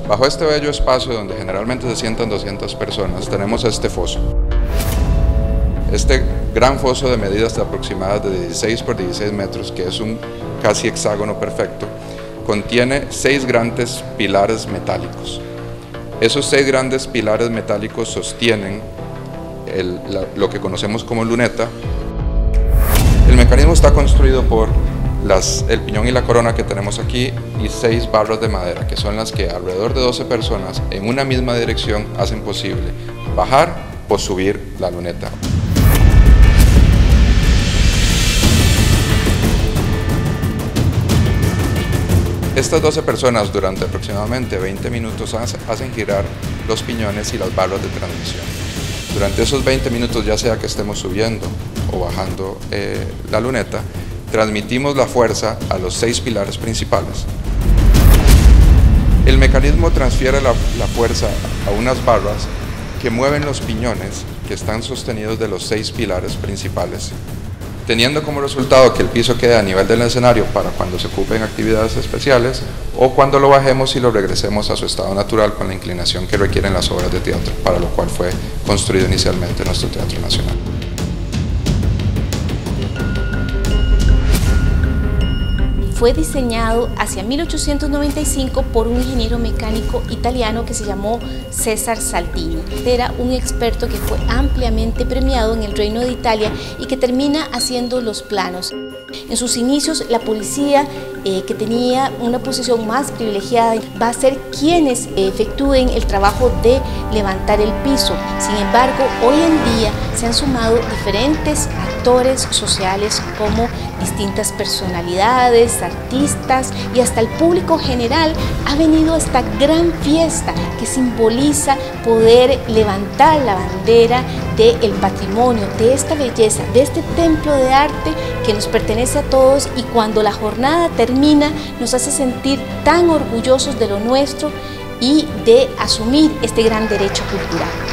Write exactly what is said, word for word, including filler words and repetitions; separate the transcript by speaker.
Speaker 1: Bajo este bello espacio donde generalmente se sientan doscientas personas, tenemos este foso. Este gran foso de medidas aproximadas de dieciséis por dieciséis metros, que es un casi hexágono perfecto, contiene seis grandes pilares metálicos. Esos seis grandes pilares metálicos sostienen el, la, lo que conocemos como luneta. El mecanismo está construido por las, el piñón y la corona que tenemos aquí y seis barras de madera, que son las que alrededor de doce personas en una misma dirección hacen posible bajar o subir la luneta. Estas doce personas durante aproximadamente veinte minutos hacen girar los piñones y las barras de transmisión. Durante esos veinte minutos, ya sea que estemos subiendo o bajando eh, la luneta, transmitimos la fuerza a los seis pilares principales. El mecanismo transfiere la, la fuerza a unas barras que mueven los piñones que están sostenidos de los seis pilares principales, teniendo como resultado que el piso quede a nivel del escenario para cuando se ocupen actividades especiales o cuando lo bajemos y lo regresemos a su estado natural con la inclinación que requieren las obras de teatro, para lo cual fue construido inicialmente nuestro Teatro Nacional.
Speaker 2: Fue diseñado hacia mil ochocientos noventa y cinco por un ingeniero mecánico italiano que se llamó César Saldini. Era un experto que fue ampliamente premiado en el Reino de Italia y que termina haciendo los planos. En sus inicios, la policía, eh, que tenía una posición más privilegiada, va a ser quienes eh, efectúen el trabajo de levantar el piso. Sin embargo, hoy en día se han sumado diferentes actores sociales como distintas personalidades, artistas y hasta el público general ha venido a esta gran fiesta que simboliza poder levantar la bandera del patrimonio, de esta belleza, de este templo de arte que nos pertenece a todos, y cuando la jornada termina nos hace sentir tan orgullosos de lo nuestro y de asumir este gran derecho cultural.